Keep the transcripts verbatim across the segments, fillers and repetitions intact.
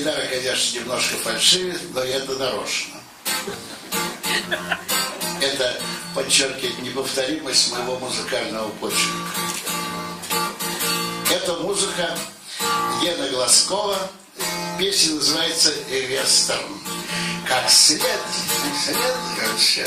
Гитара, конечно, немножко фальшивит, но это нарочно. Это подчеркивает неповторимость моего музыкального почерка. Это музыка Гены Глазкова. Песня называется «Вестерн». Как след, след, как след,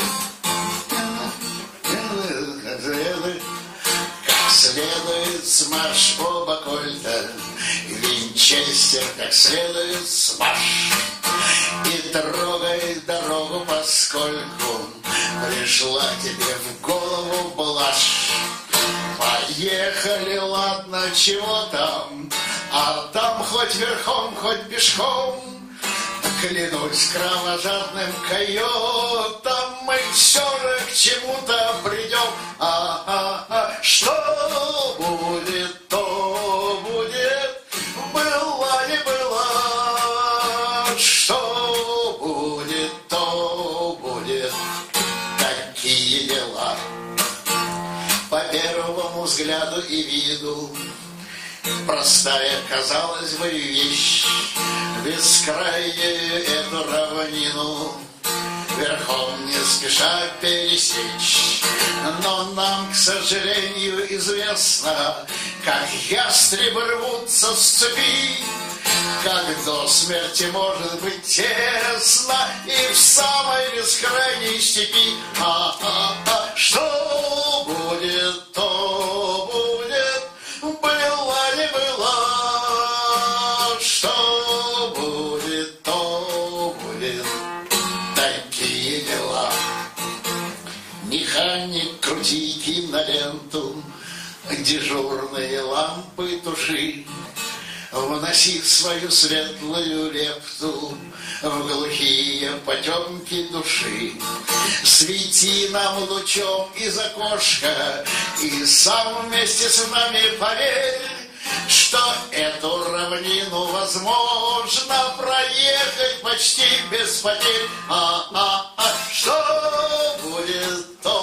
как следует смарш оба кольта, винчестер, как следует смарш. И трогай дорогу, поскольку пришла тебе в голову блажь. Поехали, ладно, чего там, а там хоть верхом, хоть пешком. Клянусь кровожадным койотом, мы все же к чему-то придем. А-а-а, что будет, то будет, было не было. Что будет, то будет, такие дела. По первому взгляду и виду простая, казалось бы, вещь, бескрайнюю эту равнину верхом не спеша пересечь. Но нам, к сожалению, известно, как ястребы рвутся с цепи, как до смерти может быть тесно и в самой бескрайней степи. А-а-а, что будет, то будет, было не было. Что будет, то будет, такие дела. Механик, крути киноленту, дежурные лампы туши, вноси свою светлую лепту в глухие потемки души. Свети нам лучом из окошка и сам вместе с нами поверь, что эту равнину возможно проехать почти без потерь. А-а-а, что будет, то